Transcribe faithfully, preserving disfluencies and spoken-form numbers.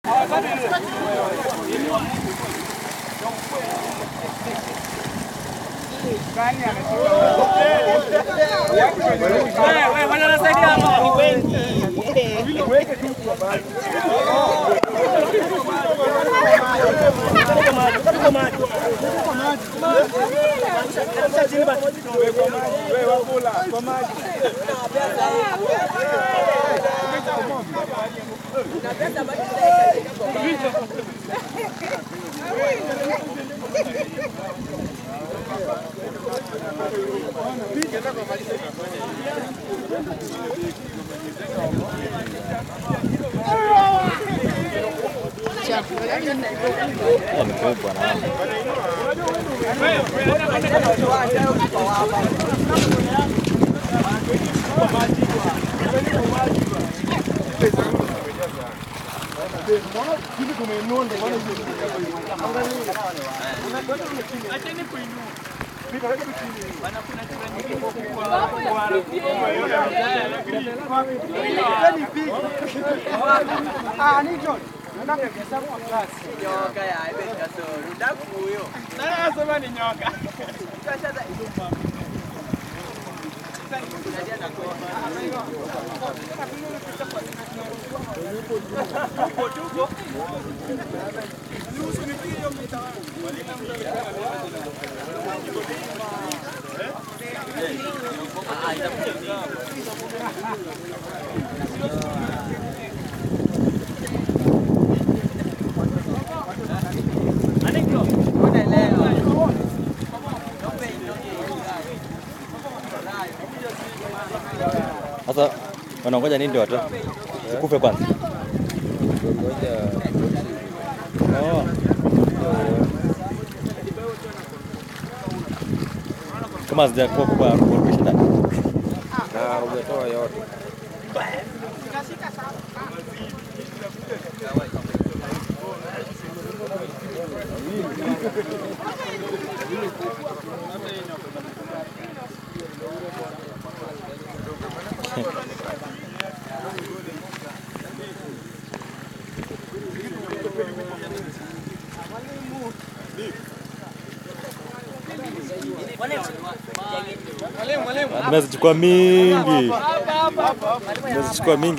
Wewe wanasaidia hapa wengi. Weke tu kwa maji. Kwa maji, kwa maji. Kwa maji. Wewe wakula kwa maji. Na pesa maji Ah, ni John. Nataka kuhesabu kwa class. Nyoka ya ibe kasoro. Ndaku huyo. Nani anasema ni nyoka? Kashaza. Sasa wanangoja nini ndio watu? Sikufe kwanza. Oh. Kama hazijakuwa kwa kurudisha ndani. Na umetoa yote. Tumezichukua mingi. Tumezichukua mingi.